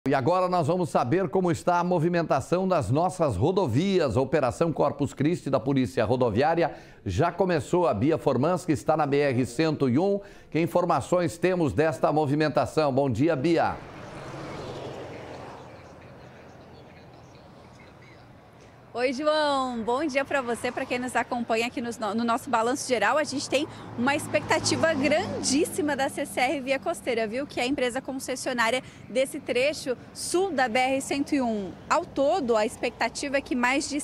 E agora nós vamos saber como está a movimentação das nossas rodovias. A Operação Corpus Christi da Polícia Rodoviária já começou. A Bia Formanski está na BR-101. Que informações temos desta movimentação? Bom dia, Bia. Oi, João. Bom dia para você, para quem nos acompanha aqui no nosso Balanço Geral. A gente tem uma expectativa grandíssima da CCR Via Costeira, viu? Que é a empresa concessionária desse trecho sul da BR-101. Ao todo, a expectativa é que mais de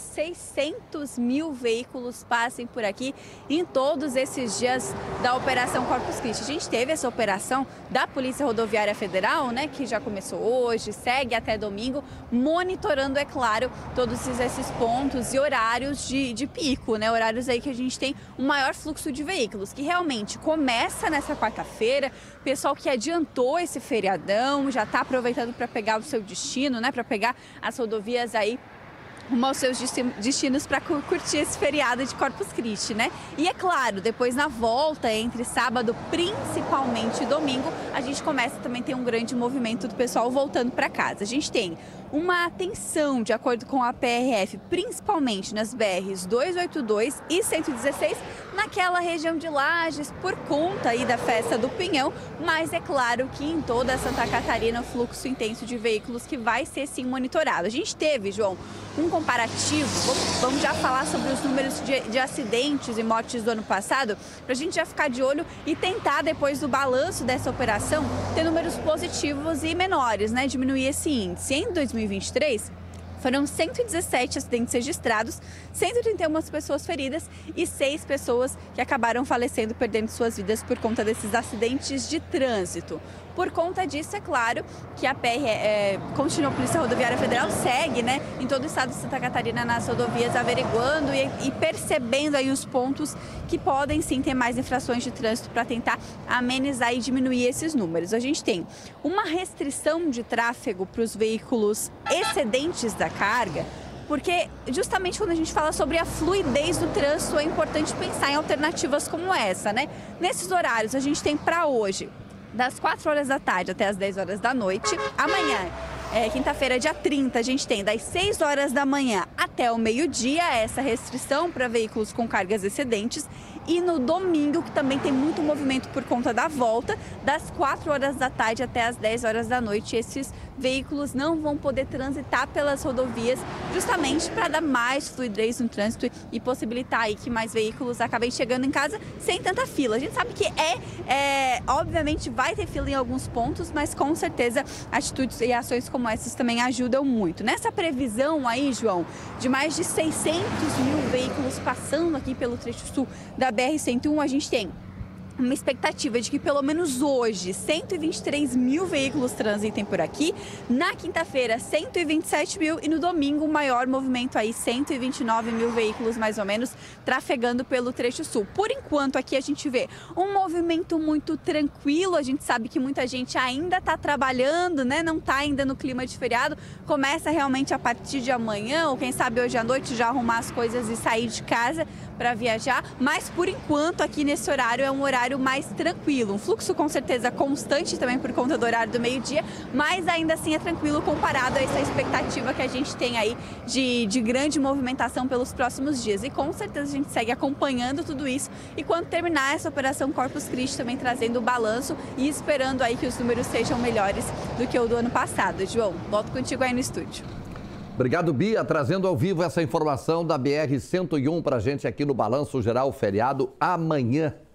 600 mil veículos passem por aqui em todos esses dias da Operação Corpus Christi. A gente teve essa operação da Polícia Rodoviária Federal, né? Que já começou hoje, segue até domingo, monitorando, é claro, todos esses pontos e horários de pico, né? Horários aí que a gente tem um maior fluxo de veículos, que realmente começa nessa quarta-feira. Pessoal que adiantou esse feriadão, já está aproveitando para pegar o seu destino, né? Para pegar as rodovias aí rumo aos seus destinos para curtir esse feriado de Corpus Christi, né? E é claro, depois na volta, entre sábado, principalmente domingo, a gente começa também a ter um grande movimento do pessoal voltando para casa. A gente tem uma atenção, de acordo com a PRF, principalmente nas BRs 282 e 116, naquela região de Lages, por conta aí da festa do Pinhão, mas é claro que em toda Santa Catarina o fluxo intenso de veículos que vai ser sim monitorado. A gente teve, João, um comparativo, vamos já falar sobre os números de acidentes e mortes do ano passado, para a gente já ficar de olho e tentar, depois do balanço dessa operação, ter números positivos e menores, né? Diminuir esse índice. Em 2023, foram 117 acidentes registrados, 131 pessoas feridas e 6 pessoas que acabaram falecendo, perdendo suas vidas por conta desses acidentes de trânsito. Por conta disso, é claro que a continua, a Polícia Rodoviária Federal segue, né, em todo o estado de Santa Catarina nas rodovias, averiguando e percebendo aí os pontos que podem sim ter mais infrações de trânsito para tentar amenizar e diminuir esses números. A gente tem uma restrição de tráfego para os veículos excedentes da carga, porque justamente quando a gente fala sobre a fluidez do trânsito, é importante pensar em alternativas como essa, né? Nesses horários, a gente tem para hoje, das 4 horas da tarde até as 10 horas da noite. Amanhã, quinta-feira, dia 30, a gente tem das 6 horas da manhã até o meio-dia essa restrição para veículos com cargas excedentes. E no domingo, que também tem muito movimento por conta da volta, das 4 horas da tarde até as 10 horas da noite, esses veículos não vão poder transitar pelas rodovias, justamente para dar mais fluidez no trânsito e possibilitar aí que mais veículos acabem chegando em casa sem tanta fila. A gente sabe que obviamente vai ter fila em alguns pontos, mas com certeza atitudes e ações como essas também ajudam muito. Nessa previsão aí, João, de mais de 600 mil veículos passando aqui pelo trecho sul da BR-101, a gente tem uma expectativa de que pelo menos hoje 123 mil veículos transitem por aqui, na quinta-feira 127 mil e no domingo o maior movimento aí, 129 mil veículos mais ou menos trafegando pelo trecho sul. Por enquanto aqui a gente vê um movimento muito tranquilo, a gente sabe que muita gente ainda está trabalhando, né? Não está ainda no clima de feriado, começa realmente a partir de amanhã ou quem sabe hoje à noite já arrumar as coisas e sair de casa para viajar, mas por enquanto aqui nesse horário é um horário mais tranquilo, um fluxo com certeza constante também por conta do horário do meio-dia, mas ainda assim é tranquilo comparado a essa expectativa que a gente tem aí de grande movimentação pelos próximos dias. E com certeza a gente segue acompanhando tudo isso e quando terminar essa Operação Corpus Christi também trazendo o balanço e esperando aí que os números sejam melhores do que o do ano passado. João, volto contigo aí no estúdio. Obrigado, Bia, trazendo ao vivo essa informação da BR-101 para a gente aqui no Balanço Geral, feriado amanhã.